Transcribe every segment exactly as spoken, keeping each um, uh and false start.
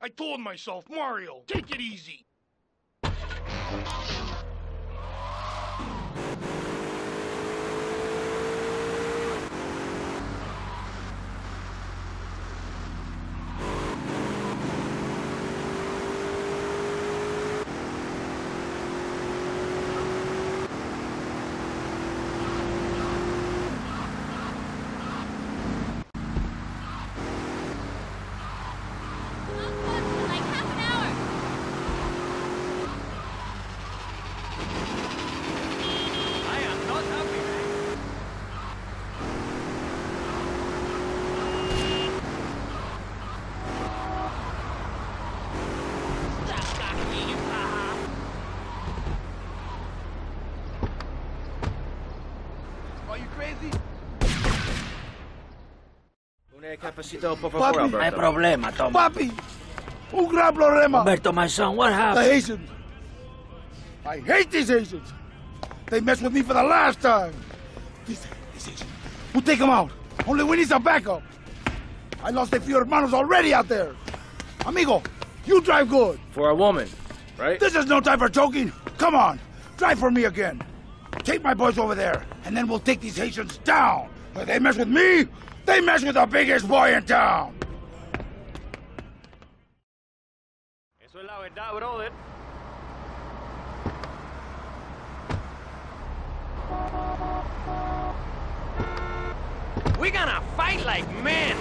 I told myself, Mario, take it easy. Papi, no hay problema, Tom. Papi, un gran problema. Humberto, my son, what The happened? Haitians. I hate these Haitians. They messed with me for the last time. These, these Haitians. We'll take them out. Only we need some backup. I lost a few hermanos already out there. Amigo, you drive good. For a woman, right? This is no time for joking. Come on, drive for me again. Take my boys over there, and then we'll take these Haitians down. If they mess with me, they mess with the biggest boy in town. Eso es la verdad, brother. We're gonna fight like men.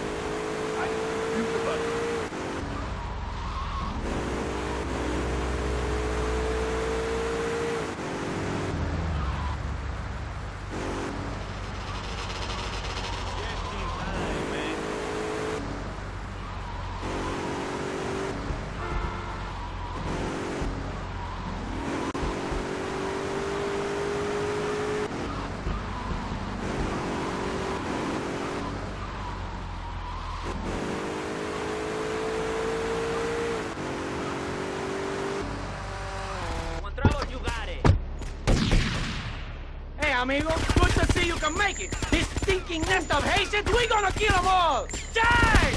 Amigo, good to see you can make it. This stinking nest of Haitians, we're gonna kill them all. Die!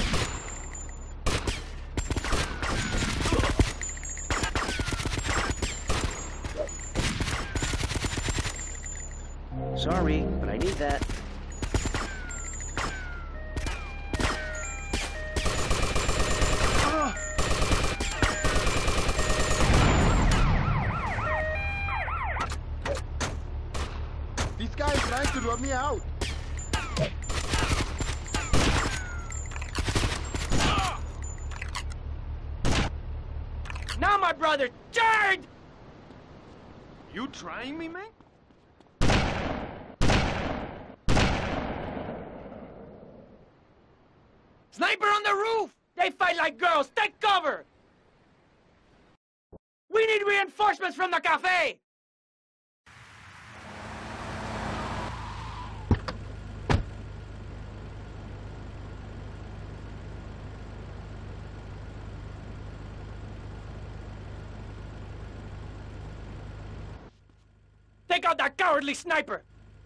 Sorry, but I need that. To rub me out. Now, my brother, turn! You trying me, man? Sniper on the roof! They fight like girls. Take cover! We need reinforcements from the cafe! Take out that cowardly sniper!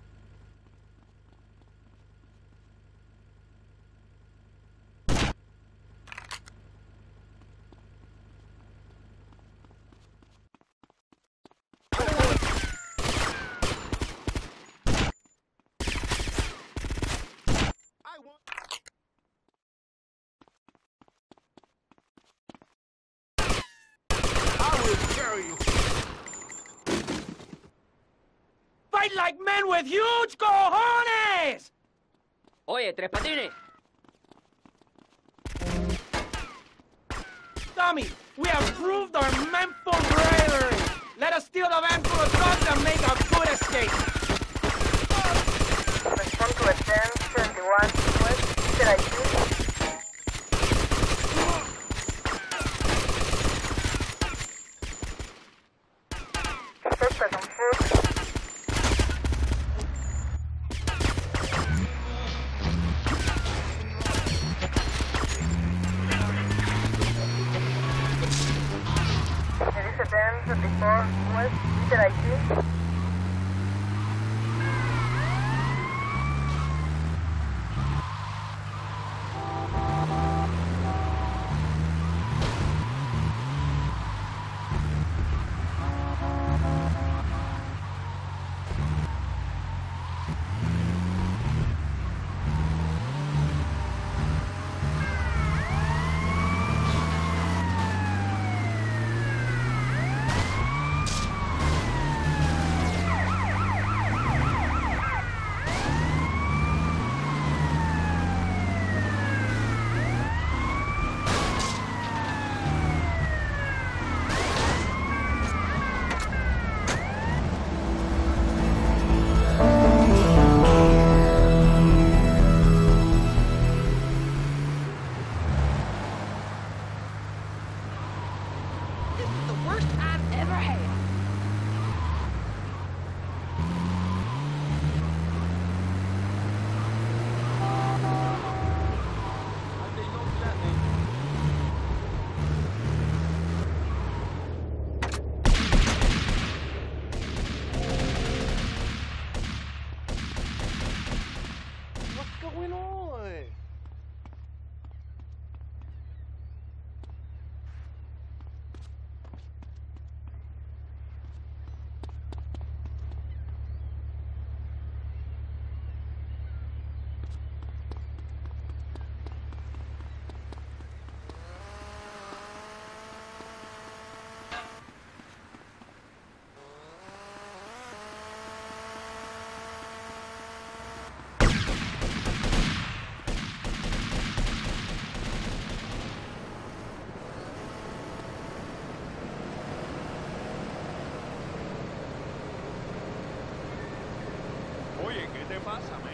I will carry you. Fight like men with huge cojones! Oye, Tres Patines. Tommy, we have proved our menful bravery. Let us steal the van full of drugs and make a good escape. Respond to a ten seventy-one West. Should I shoot? Suspect on foot. There is a ten seventy-four West. Should I shoot? pasa, man?